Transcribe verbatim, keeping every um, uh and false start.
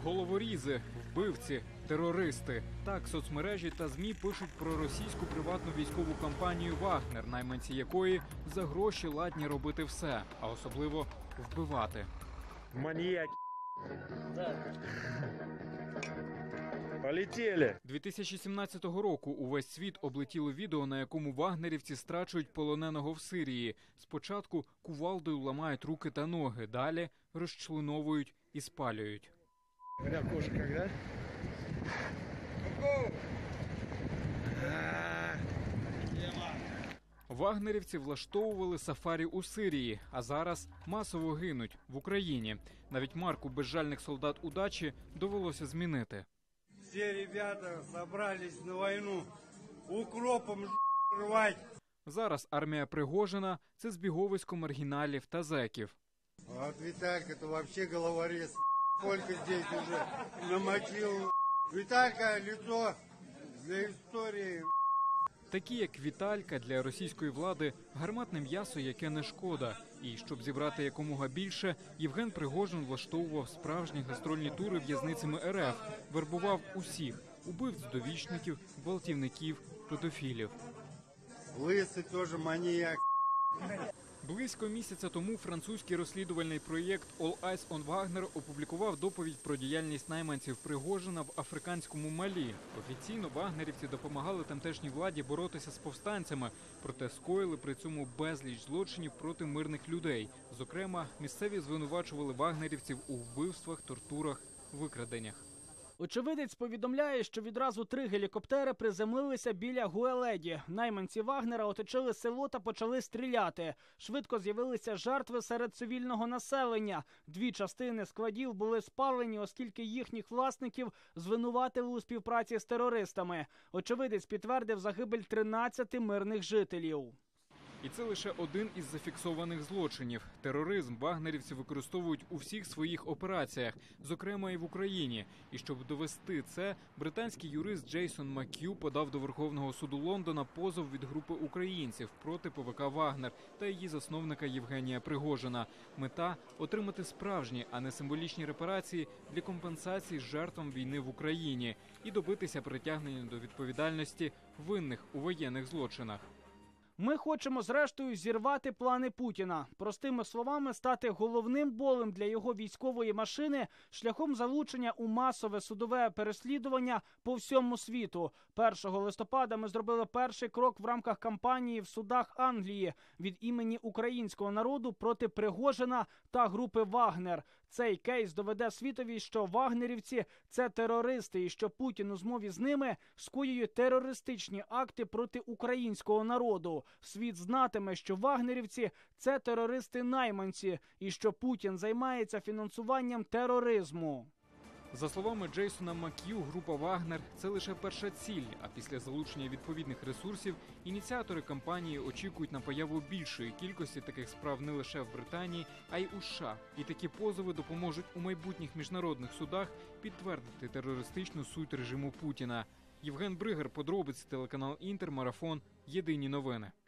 Головорізи, вбивці, терористи. Так соцмережі та ЗМІ пишуть про російську приватну військову компанію «Вагнер», найманці якої за гроші ладні робити все, а особливо вбивати. Маньяки. Полетіли! дві тисячі сімнадцятого року увесь світ облетіло відео, на якому вагнерівці страчують полоненого в Сирії. Спочатку кувалдою ламають руки та ноги, далі розчленовують і спалюють. Бля, кошка, да? Вагнерівці влаштовували сафарі у Сирії, а зараз масово гинуть в Україні. Навіть марку безжальних солдат удачі довелося змінити. Всі ребята зібрались на війну, укропом рвать. Зараз армія Пригожина – це збіговисько маргіналів та зеків. От Віталька, то взагалі головорез. Сколько здесь уже намочил. Віталька – лицо для історії. Такі, як Віталька, для російської влади – гарматне м'ясо, яке не шкода. І щоб зібрати якомога більше, Євген Пригожин влаштовував справжні гастрольні тури в'язницями ер еф, вербував усіх – убивць, довічників, гвалтівників, педофілів. Лисий теж маніяк. Близько місяця тому французький розслідувальний проєкт All Eyes on Wagner опублікував доповідь про діяльність найманців Пригожина в африканському Малі. Офіційно вагнерівці допомагали тамтешній владі боротися з повстанцями, проте скоїли при цьому безліч злочинів проти мирних людей. Зокрема, місцеві звинувачували вагнерівців у вбивствах, тортурах, викраденнях. Очевидець повідомляє, що відразу три гелікоптери приземлилися біля Гуеледі. Найманці Вагнера оточили село та почали стріляти. Швидко з'явилися жертви серед цивільного населення. Дві частини складів були спалені, оскільки їхніх власників звинуватили у співпраці з терористами. Очевидець підтвердив загибель тринадцяти мирних жителів. І це лише один із зафіксованих злочинів. Тероризм вагнерівці використовують у всіх своїх операціях, зокрема і в Україні. І щоб довести це, британський юрист Джейсон Мак'ю подав до Верховного суду Лондона позов від групи українців проти пе вэ ка «Вагнер» та її засновника Євгенія Пригожина. Мета – отримати справжні, а не символічні репарації для компенсації жертвам війни в Україні і добитися притягнення до відповідальності винних у воєнних злочинах. Ми хочемо, зрештою, зірвати плани Путіна. Простими словами, стати головним болем для його військової машини шляхом залучення у масове судове переслідування по всьому світу. першого листопада ми зробили перший крок в рамках кампанії в судах Англії від імені українського народу проти Пригожина та групи «Вагнер». Цей кейс доведе світові, що вагнерівці – це терористи і що Путін у змові з ними скоює терористичні акти проти українського народу. Світ знатиме, що вагнерівці – це терористи-найманці і що Путін займається фінансуванням тероризму. За словами Джейсона Мак'ю, група «Вагнер» – це лише перша ціль, а після залучення відповідних ресурсів ініціатори кампанії очікують на появу більшої кількості таких справ не лише в Британії, а й у США. І такі позови допоможуть у майбутніх міжнародних судах підтвердити терористичну суть режиму Путіна. Євген Бригар, подробиці, телеканал «Інтер», Марафон, Єдині новини.